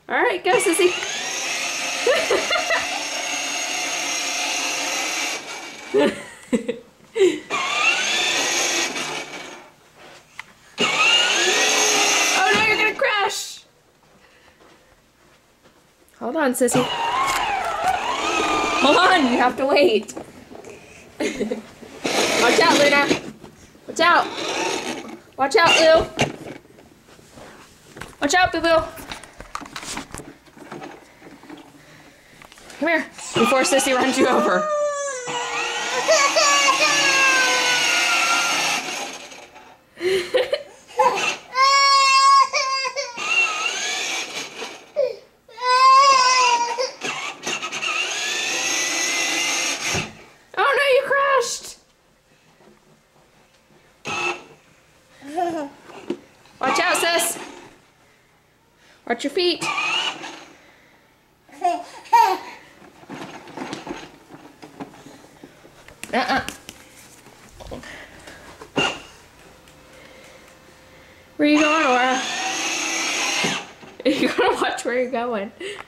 All right, go, Sissy. Oh no, you're gonna crash. Hold on, Sissy. Hold on, you have to wait. Watch out, Luna. Watch out. Watch out, Lou. Watch out, Boo Boo. Come here, before Sissy runs you over. Oh no, you crashed. Watch out, sis. Watch your feet. Where are you going, Aura? You're gonna watch where you're going.